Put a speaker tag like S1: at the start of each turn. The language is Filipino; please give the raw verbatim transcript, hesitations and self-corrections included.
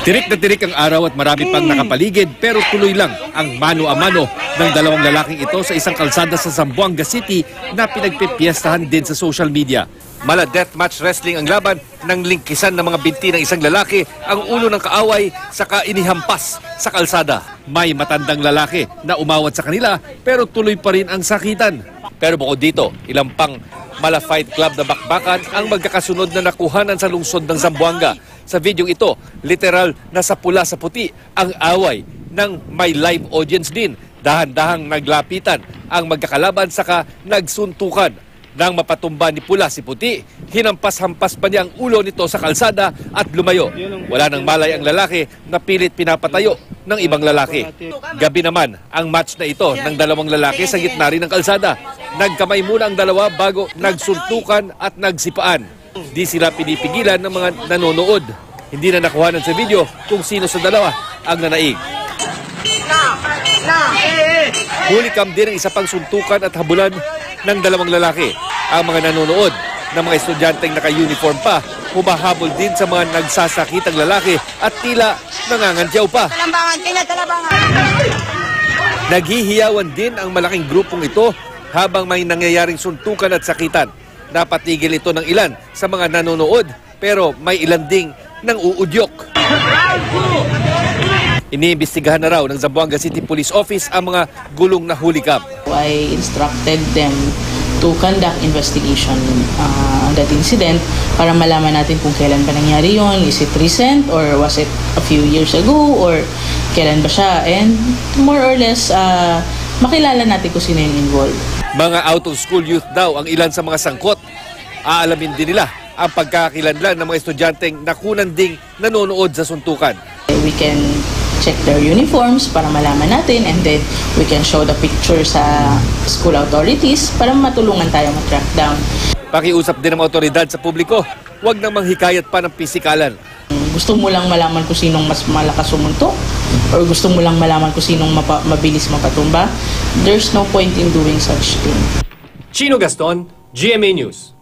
S1: Tirik na tirik ang araw at marami pang nakapaligid pero tuloy lang ang mano a mano ng dalawang lalaking ito sa isang kalsada sa Zamboanga City na pinagpipiestahan din sa social media. Mala deathmatch wrestling ang laban nang lingkisan ng mga binti ng isang lalaki ang ulo ng kaaway saka inihampas sa kalsada. May matandang lalaki na umawat sa kanila pero tuloy pa rin ang sakitan. Pero bukod dito, ilang pang Mala Fight Club na bakbakan ang magkakasunod na nakuhanan sa lungsod ng Zamboanga. Sa video ito, literal na sa pula sa puti ang away ng may live audience din. Dahan-dahang naglapitan ang magkakalaban saka nagsuntukan. Nang mapatumba ni pula si puti, hinampas-hampas pa niya ang ulo nito sa kalsada at lumayo. Wala nang malay ang lalaki na pilit pinapatayo ng ibang lalaki. Gabi naman ang match na ito ng dalawang lalaki sa gitna rin ng kalsada. Nagkamay muna ang dalawa bago nagsuntukan at nagsipaan. Di sila pinipigilan ng mga nanonood. Hindi na nakuhanan sa video kung sino sa dalawa ang nanaig. Hulikam din ang isa pang suntukan at habulan ng dalawang lalaki. Ang mga nanonood ng mga estudyanteng naka-uniform pa, humahabol din sa mga nagsasakitang lalaki at tila nangangantyaw pa. Naghihiyawan din ang malaking grupong ito habang may nangyayaring suntukan at sakitan. Napatigil ito ng ilan sa mga nanonood pero may ilan ding nang uudyok. Iniimbestigahan na raw ng Zamboanga City Police Office ang mga gulong na hulikam.
S2: I instructed them to conduct investigation uh, on that incident para malaman natin kung kailan ba nangyari yon. Is it recent or was it a few years ago or kailan ba siya? And more or less, uh, makilala natin kung sino yung involved.
S1: Mga out-of-school youth daw ang ilan sa mga sangkot. Aalamin din nila ang pagkakakilanlan ng mga estudyanteng nakunan ding nanonood sa suntukan.
S2: We can check their uniforms para malaman natin and then we can show the picture sa school authorities para matulungan tayo mag-track down.
S1: Pakiusap din ng mga otoridad sa publiko, huwag nang manghikayat pa ng pisikalan.
S2: Gusto mo lang malaman kung sinong mas malakas sumuntok or gusto mo lang malaman kung sinong mapa mabilis mapatumba, there's no point in doing such thing.
S3: Chino Gaston, G M A News.